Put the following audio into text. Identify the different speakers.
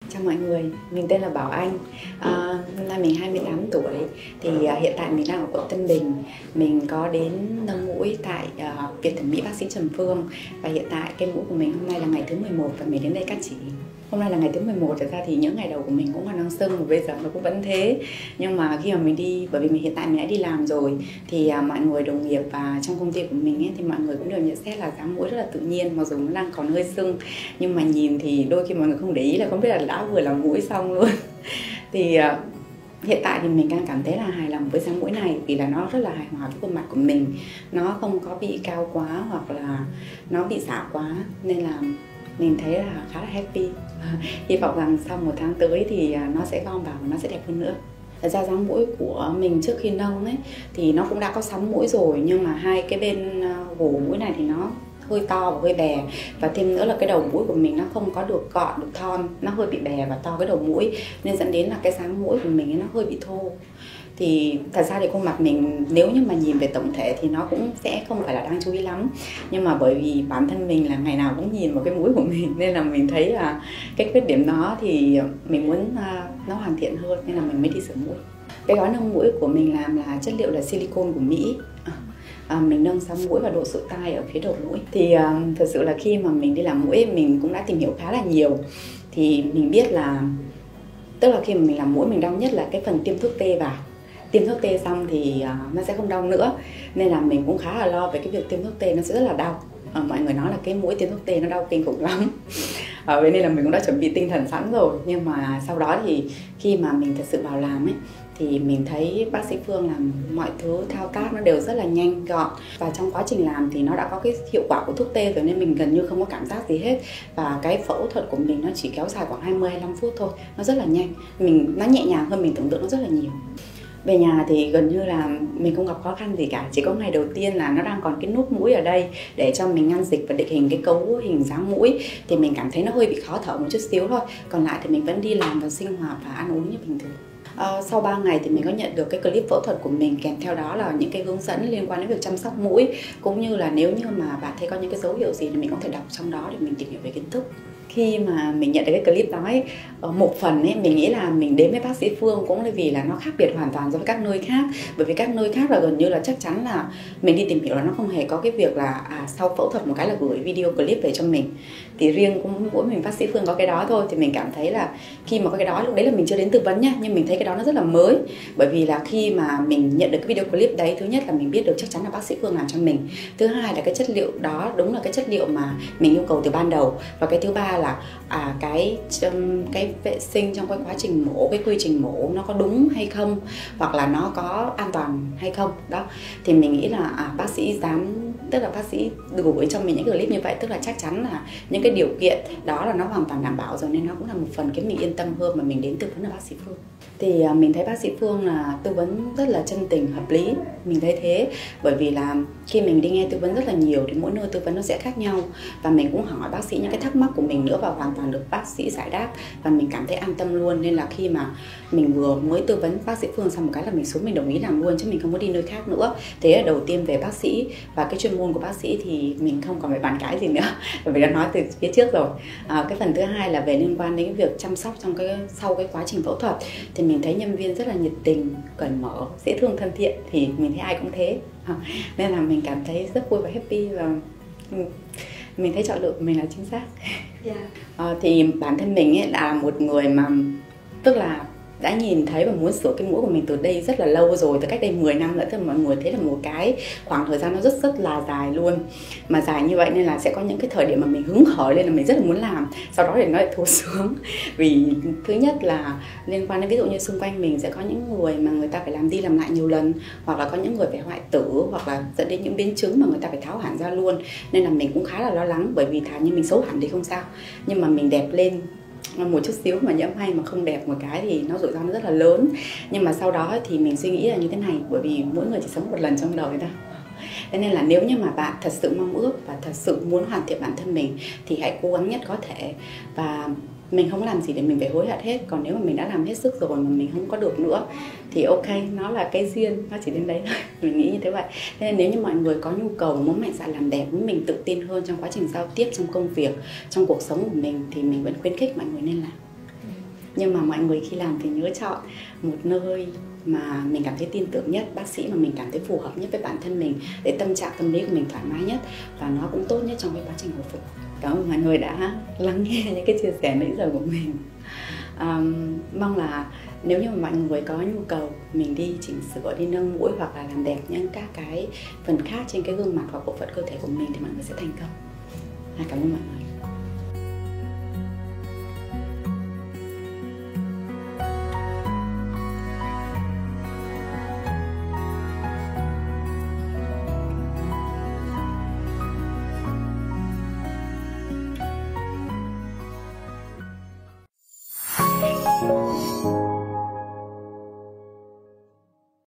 Speaker 1: Chào mọi người, mình tên là Bảo Anh. Năm nay mình 28 tuổi. Thì hiện tại mình đang ở quận Tân Bình. Mình có đến nâng mũi tại Viện Thẩm mỹ bác sĩ Trần Phương. Và hiện tại cái mũi của mình hôm nay là ngày thứ 11 và mình đến đây cắt chỉ. Hôm nay là ngày thứ 11, thật ra thì những ngày đầu của mình cũng còn đang sưng và bây giờ nó cũng vẫn thế. Nhưng mà khi mà mình đi, bởi vì hiện tại mình đã đi làm rồi, thì mọi người đồng nghiệp và trong công ty của mình ấy, thì mọi người cũng đều nhận xét là dáng mũi rất là tự nhiên, mặc dù nó đang còn hơi sưng. Nhưng mà nhìn thì đôi khi mọi người không để ý là không biết là đã vừa làm mũi xong luôn. Thì hiện tại thì mình đang cảm thấy là hài lòng với dáng mũi này vì là nó rất là hài hòa với khuôn mặt của mình. Nó không có bị cao quá hoặc là nó bị giả quá, nên là mình thấy là khá là happy. Hy vọng rằng sau 1 tháng tới thì nó sẽ gom vào và nó sẽ đẹp hơn nữa. Thật ra dáng mũi của mình trước khi nâng ấy thì nó cũng đã có sóng mũi rồi, nhưng mà hai cái bên gồ mũi này thì nó hơi to và hơi bè, và thêm nữa là cái đầu mũi của mình nó không có được gọn, được thon, nó hơi bị bè và to cái đầu mũi, nên dẫn đến là cái dáng mũi của mình ấy, nó hơi bị thô. Thì thật ra thì khuôn mặt mình nếu như mà nhìn về tổng thể thì nó cũng sẽ không phải là đáng chú ý lắm, nhưng mà bởi vì bản thân mình là ngày nào cũng nhìn vào cái mũi của mình nên là mình thấy là cái khuyết điểm đó thì mình muốn nó hoàn thiện hơn, nên là mình mới đi sửa mũi. Cái gói nâng mũi của mình làm là chất liệu là silicone của Mỹ. Mình nâng sáng mũi và độ sụi tai ở phía đầu mũi. Thì thật sự là khi mà mình đi làm mũi mình cũng đã tìm hiểu khá là nhiều. Thì mình biết là tức là khi mà mình làm mũi mình đau nhất là cái phần tiêm thuốc tê vào. Tiêm thuốc tê xong thì nó sẽ không đau nữa, nên là mình cũng khá là lo về cái việc tiêm thuốc tê, nó sẽ rất là đau. Mọi người nói là cái mũi tiêm thuốc tê nó đau kinh khủng lắm. Vậy nên là mình cũng đã chuẩn bị tinh thần sẵn rồi. Nhưng mà sau đó thì khi mà mình thật sự vào làm ấy thì mình thấy bác sĩ Phương làm mọi thứ thao tác nó đều rất là nhanh gọn, và trong quá trình làm thì nó đã có cái hiệu quả của thuốc tê rồi nên mình gần như không có cảm giác gì hết. Và cái phẫu thuật của mình nó chỉ kéo dài khoảng 20-25 phút thôi, nó rất là nhanh, nó nhẹ nhàng hơn mình tưởng tượng nó rất là nhiều. Về nhà thì gần như là mình không gặp khó khăn gì cả. Chỉ có ngày đầu tiên là nó đang còn cái nút mũi ở đây để cho mình ngăn dịch và định hình cái cấu hình dáng mũi, thì mình cảm thấy nó hơi bị khó thở một chút xíu thôi. Còn lại thì mình vẫn đi làm và sinh hoạt và ăn uống như bình thường. Sau 3 ngày thì mình có nhận được cái clip phẫu thuật của mình, kèm theo đó là những cái hướng dẫn liên quan đến việc chăm sóc mũi, cũng như là nếu như mà bạn thấy có những cái dấu hiệu gì thì mình có thể đọc trong đó để mình tìm hiểu về kiến thức. Khi mà mình nhận được cái clip đó ấy, một phần ấy, mình nghĩ là mình đến với bác sĩ Phương cũng là vì là nó khác biệt hoàn toàn so với các nơi khác. Bởi vì các nơi khác là gần như là chắc chắn là mình đi tìm hiểu là nó không hề có cái việc là sau phẫu thuật một cái là gửi video clip về cho mình. Thì riêng cũng mỗi mình bác sĩ Phương có cái đó thôi. Thì mình cảm thấy là khi mà có cái đó, lúc đấy là mình chưa đến tư vấn nha, nhưng mình thấy cái đó nó rất là mới. Bởi vì là khi mà mình nhận được cái video clip đấy, thứ nhất là mình biết được chắc chắn là bác sĩ Phương làm cho mình. Thứ hai là cái chất liệu đó đúng là cái chất liệu mà mình yêu cầu từ ban đầu. Và cái thứ ba là cái vệ sinh trong cái quá trình mổ, cái quy trình mổ nó có đúng hay không, hoặc là nó có an toàn hay không đó. Thì mình nghĩ là bác sĩ dám, tức là bác sĩ gửi cho mình những cái clip như vậy, tức là chắc chắn là những cái điều kiện đó là nó hoàn toàn đảm bảo rồi, nên nó cũng là một phần khiến mình yên tâm hơn mà mình đến tư vấn là bác sĩ Phương. Thì mình thấy bác sĩ Phương là tư vấn rất là chân tình, hợp lý. Mình thấy thế, bởi vì là khi mình đi nghe tư vấn rất là nhiều thì mỗi nơi tư vấn nó sẽ khác nhau. Và mình cũng hỏi bác sĩ những cái thắc mắc của mình nữa và hoàn toàn được bác sĩ giải đáp. Và mình cảm thấy an tâm luôn, nên là khi mà mình vừa mới tư vấn bác sĩ Phương xong một cái là mình xuống mình đồng ý làm luôn, chứ mình không có đi nơi khác nữa. Thế là đầu tiên về bác sĩ và cái chuyên môn của bác sĩ thì mình không còn phải bàn cãi gì nữa, bởi vì đã nói từ phía trước rồi. Cái phần thứ hai là về liên quan đến việc chăm sóc sau cái quá trình phẫu thuật, thì mình thấy nhân viên rất là nhiệt tình, cởi mở, dễ thương, thân thiện, thì mình thấy ai cũng thế. Nên là mình cảm thấy rất vui và happy, và mình thấy chọn lựa của mình là chính xác. Thì bản thân mình ấy là một người mà tức là đã nhìn thấy và muốn sửa cái mũi của mình từ đây rất là lâu rồi, từ cách đây 10 năm nữa. Tức là mọi người thấy là một cái khoảng thời gian nó rất là dài luôn, mà dài như vậy nên là sẽ có những cái thời điểm mà mình hứng khởi lên là mình rất là muốn làm, sau đó thì nó lại thua xuống. Vì thứ nhất là liên quan đến ví dụ như xung quanh mình sẽ có những người mà người ta phải làm đi làm lại nhiều lần, hoặc là có những người phải hoại tử, hoặc là dẫn đến những biến chứng mà người ta phải tháo hẳn ra luôn. Nên là mình cũng khá là lo lắng, bởi vì thà như mình xấu hẳn thì không sao, nhưng mà mình đẹp lên một chút xíu mà nhiễm hay mà không đẹp một cái thì nó rủi ro nó rất là lớn. Nhưng mà sau đó thì mình suy nghĩ là như thế này, bởi vì mỗi người chỉ sống một lần trong đời ta. Thế nên là nếu như mà bạn thật sự mong ước và thật sự muốn hoàn thiện bản thân mình thì hãy cố gắng nhất có thể. Và mình không làm gì để mình phải hối hận hết. Còn nếu mà mình đã làm hết sức rồi mà mình không có được nữa thì ok, nó là cái duyên, nó chỉ đến đấy thôi. Mình nghĩ như thế vậy. Thế nên nếu như mọi người có nhu cầu muốn mạnh dạn làm đẹp, muốn mình tự tin hơn trong quá trình giao tiếp, trong công việc, trong cuộc sống của mình, thì mình vẫn khuyến khích mọi người nên làm. Nhưng mà mọi người khi làm thì nhớ chọn một nơi mà mình cảm thấy tin tưởng nhất, bác sĩ mà mình cảm thấy phù hợp nhất với bản thân mình, để tâm trạng tâm lý của mình thoải mái nhất và nó cũng tốt nhất trong cái quá trình hồi phục. Cảm ơn mọi người đã lắng nghe những cái chia sẻ nãy giờ của mình. Mong là nếu như mà mọi người có nhu cầu mình đi chỉnh sửa, đi nâng mũi hoặc là làm đẹp những các cái phần khác trên cái gương mặt hoặc bộ phận cơ thể của mình thì mọi người sẽ thành công. Cảm ơn mọi người.